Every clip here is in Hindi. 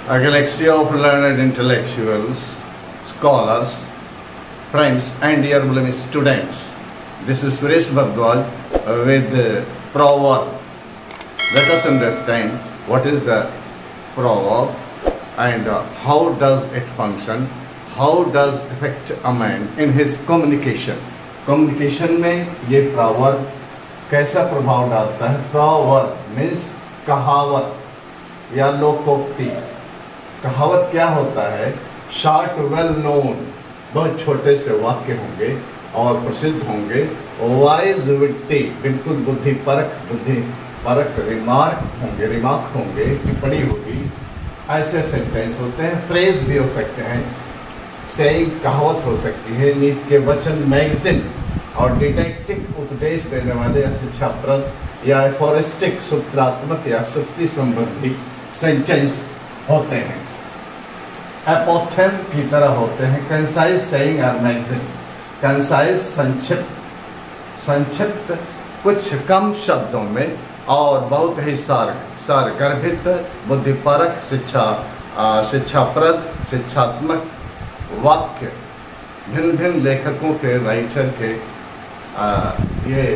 A galaxy of learned intellectuals, scholars, friends and dear beloved students. This is Suresh Bhardwaj with proverb. Let us understand what is the proverb and how does it function, how does it affect a man in his communication. Communication में ये proverb कैसा प्रभाव डालता है. Proverb means कहावत या लोकोक्ति. कहावत क्या होता है? शॉर्ट वेल नोन, बहुत छोटे से वाक्य होंगे और प्रसिद्ध होंगे. वाइज विट्टी, बिल्कुल बुद्धि परक रिमार्क होंगे, टिप्पणी होगी. ऐसे सेंटेंस होते हैं. फ्रेज भी हो सकते हैं, सेइंग कहावत हो सकती है, नीति के वचन मैगजीन और डिडैक्टिक उपदेश देने वाले या शिक्षाप्रद या एफोरिस्टिक सूत्रात्मक या सूक्ति संबंधी सेंटेंस होते हैं. एपोथेम की तरह होते हैं. कंसाइज सेइंग और मैगजीन, कंसाइज संक्षिप्त कुछ कम शब्दों में और बहुत ही सारगर्भित, बुद्धिपरक, शिक्षाप्रद, शिक्षात्मक वाक्य भिन्न भिन्न लेखकों के, राइटर के ये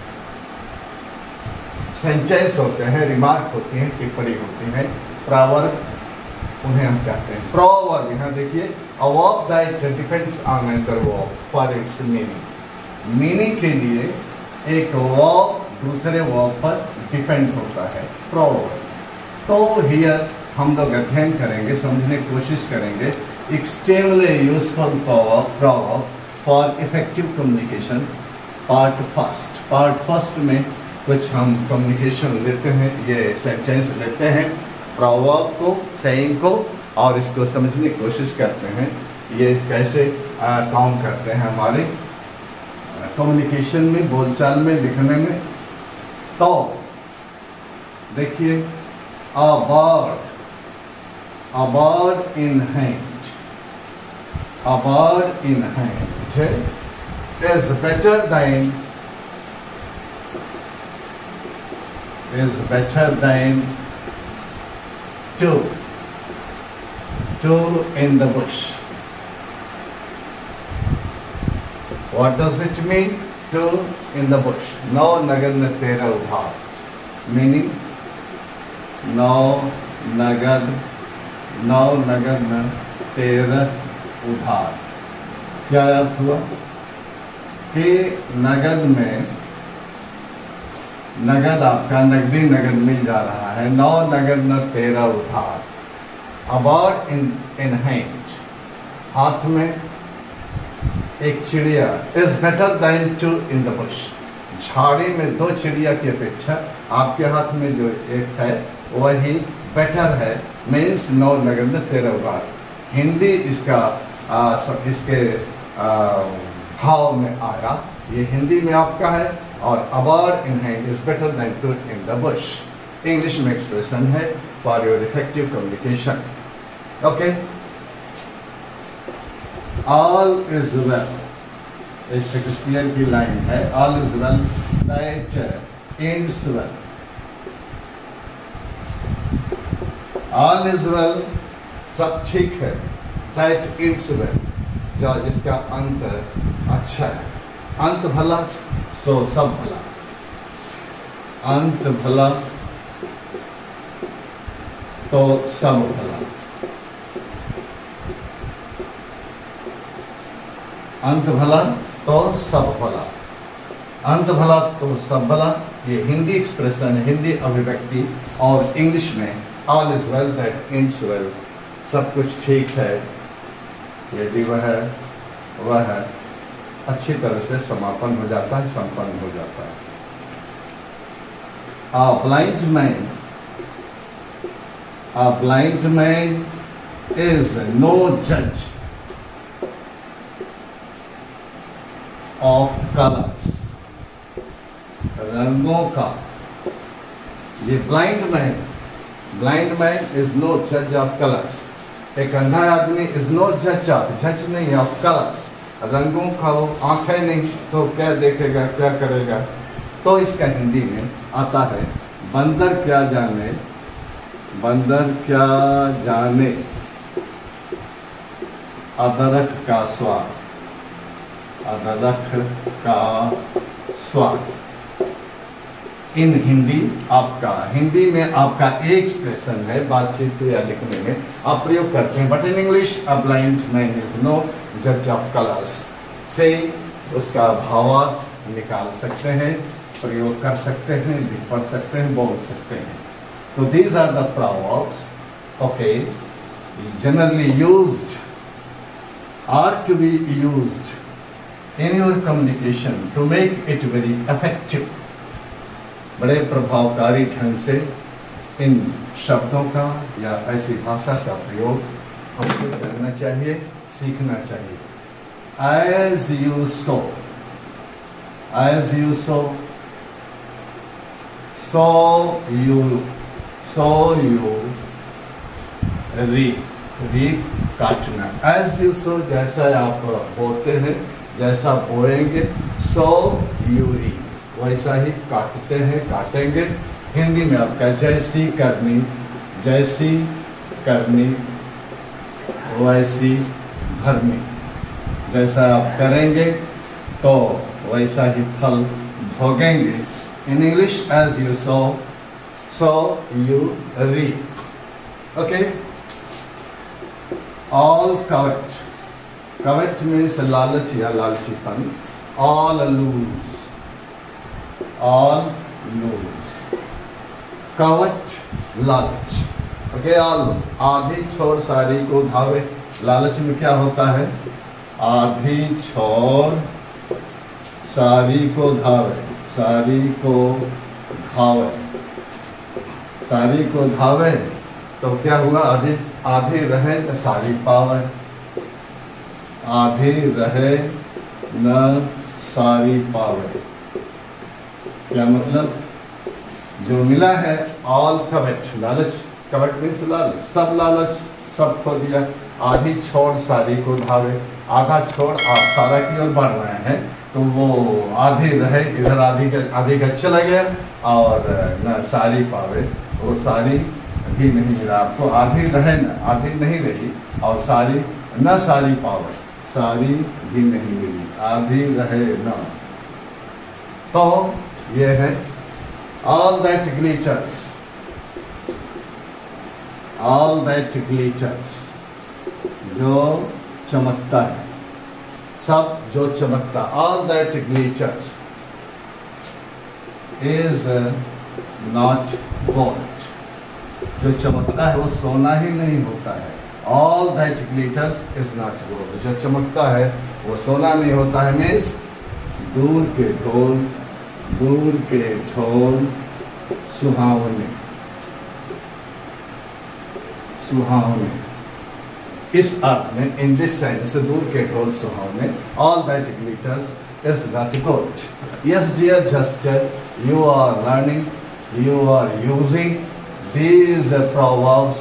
सेंटेंस होते हैं, रिमार्क होती हैं, टिप्पणी होती हैं. प्रॉवर्ब उन्हें हम कहते हैं. प्रॉवर्ब यहाँ देखिए, a verb that depends on another verb for its meaning. Meaning के लिए एक वर्ब दूसरे वर्ब पर डिपेंड होता है. प्रॉवर्ब. तो हियर हम लोग अध्ययन करेंगे, समझने की कोशिश करेंगे. Extremely useful proverb for effective communication. Part first में कुछ हम कम्युनिकेशन लेते हैं, ये सेंटेंस लेते हैं, प्रॉवर्ब को, सेइंग को, और इसको समझने की कोशिश करते हैं ये कैसे काम करते हैं हमारे कम्युनिकेशन में, बोलचाल में, लिखने में. तो देखिए, a bird in hand is better than two in the bush. What does it mean? Two in the bush. नौ नगद न तेरा उधार. Meaning नौ नगद न तेरा उधार. क्या अर्थ हुआ कि नगद आपका नगदी नगद मिल जा रहा है. नौ नगद न तेरा उधार. A bird in hand, हाथ में एक चिड़िया. is better than two in the bush. झाड़ी में दो चिड़िया की अपेक्षा आपके हाथ में जो एक है वही बेटर है. मीन्स नौ नगद न तेरा उधार. हिंदी इसका इसके भाव में आया, ये हिंदी में आपका है. और a bird in hand is better than two in the bush. English में एक्सप्रेशन है for your effective communication. Okay. All is well, एक शेक्सपियर की लाइन है. All is well that ends well. All is well, सब ठीक है. दैट एंड्स वेल, जो जिसका अंत अच्छा है. अंत भला सो सब भला. अंत भला तो सब भला. अंत भला तो सब भला. अंत भला तो सब भला, ये हिंदी एक्सप्रेशन है, हिंदी अभिव्यक्ति. और इंग्लिश में all is well that ends well, सब कुछ ठीक है यदि वह अच्छी तरह से समापन हो जाता है, संपन्न हो जाता है. A blind man is no judge of colors. रंगों का. ये blind man is no judge of colors. एक अंधा आदमी is no जज नहीं of colors. रंगों का वो आंखें नहीं तो क्या देखेगा, क्या करेगा. तो इसका हिंदी में आता है, बंदर क्या जाने बंदर क्या जाने अदरक का स्वाद, अदरक का स्वाद। इन हिंदी आपका, हिंदी में आपका एक एक्सप्रेशन है बातचीत या लिखने में आप प्रयोग करते हैं, but in English a blind man is no जज ऑफ कलर्स से उसका भावार्थ निकाल सकते हैं, प्रयोग कर सकते हैं, लिख पढ़ सकते हैं, बोल सकते हैं। तो these are the proverbs, okay, generally used or to be used in your communication to make it very effective। बड़े प्रभावकारी ढंग से इन शब्दों का या ऐसी भाषा का प्रयोग हमको करना चाहिए, सीखना चाहिए। As you sow, as you sow, so you reap, reap काटना। As you sow, जैसा आप बोते हैं, जैसा बोएंगे, so you reap, वैसा ही काटते हैं, काटेंगे। हिंदी में आपका जैसी करनी, जैसी करनी वैसी भरनी। जैसा आप करेंगे तो वैसा ही फल भोगेंगे। In English as you sow so you reap. Okay, all covet, covet means लालच या लालचीपन। All lose, all lose, covet लालच। ओके, ऑल आधी छोड़ सारी को धावे। लालच में क्या होता है? आधी छोड़ सारी को धावे, सारी को धावे, सारी को धावे तो क्या हुआ? आधी, आधी रहे न सारी पावे, आधी रहे न सारी पावे। क्या मतलब? जो मिला है ऑल कवट, लालच, कवट मीन्स लालच, सब लालच, सब खो दिया। आधी छोड़ सारी को धावे, आधा छोड़ आप सारा की ओर बढ़ रहे हैं तो वो आधी रहे, इधर आधी का चला गया और न सारी पावे, वो सारी भी नहीं मिला आपको। आधी रहे न, आधी नहीं रही, और सारी न सारी पावे, सारी भी नहीं मिली, आधी रहे न। तो ये है all that glitters, all that glitters, जो चमकता है, सब जो चमकता, all that glitters is not gold, जो चमकता है वो सोना ही नहीं होता है। all that glitters is not gold, जो चमकता है वो सोना नहीं होता है। मीन्स दूर के ढोल, दूर के ढोल सुहावने, सुहावने, इस अर्थ में, इन दिस सेंस, दूर के ढोल सुहावने। All that glitters is not gold. Yes dear jester, you are learning, you are using these proverbs.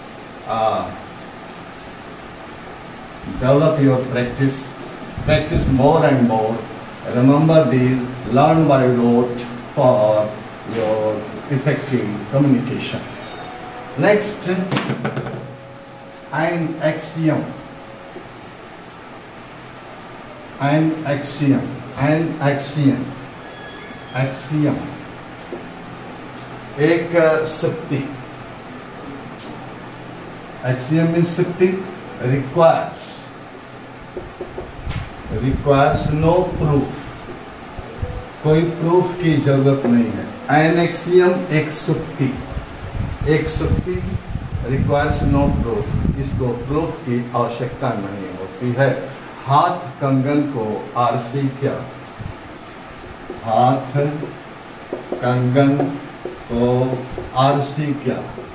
Develop your practice more and more. Remember these, learn by rote for your effective communication. Next, an axiom. An axiom. An axiom. Axiom. एक सुक्ति। Axiom means सुक्ति। Requires no proof, कोई प्रूफ की जरूरत नहीं है। An axiom एक सुक्ति, एक सुक्ति requires no proof, इसको प्रूफ की आवश्यकता नहीं होती है। हाथ कंगन को आरसी क्या? हाथ कंगन को आरसी क्या?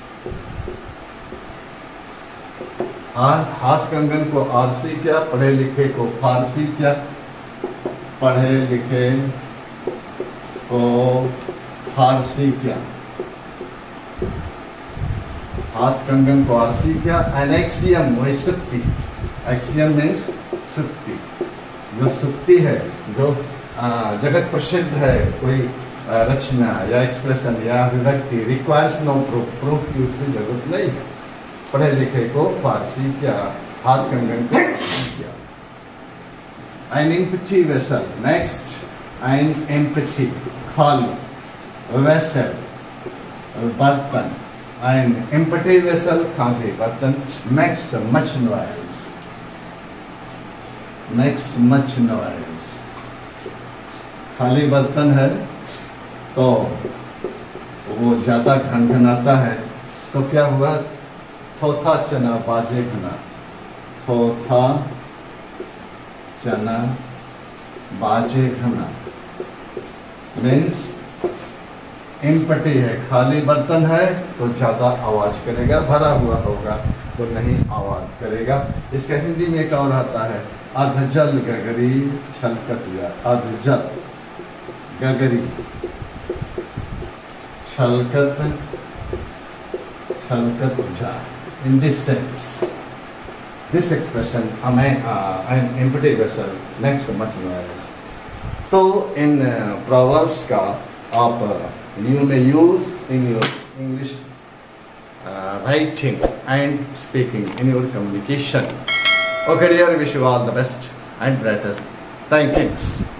हाथ कंगन को आरसी क्या? पढ़े लिखे को फारसी क्या? पढ़े लिखे को फारसी क्या? हाथ कंगन को आरसी क्या? एन एक्सियम वही सुक्ति। एक्सियम मीन्स सुक्ति, जो सुक्ति है, जो जगत प्रसिद्ध है, कोई रचना या एक्सप्रेशन या अभिव्यक्ति रिक्वायर्स नो प्रूफ, प्रूफ की उसकी जरूरत नहीं है। पढ़े लिखे को फारसी क्या, हाथ कंगन को किया। An empty vessel. Next, an empty, खाली, vessel, बर्तन। An empty vessel, खाली बर्तन, makes much noise. Makes much noise. खाली बर्तन है तो वो ज्यादा घनघनाता है, तो क्या हुआ? थोथा चना बाजे घना, थोथा चना बाजे घना मीन्स एम्पटी है, खाली बर्तन है तो ज्यादा आवाज करेगा, भरा हुआ होगा तो नहीं आवाज करेगा। इसका हिंदी में एक और आता है, अधजल गगरी छलकत या, अधजल गगरी छलकत छलकत जा। In this sense, this expression, an empty vessel makes much noise. तो इन proverbs का आप you may use in your English writing and speaking in your communication. Okay dear, wish you all the best and brightest. Thanks.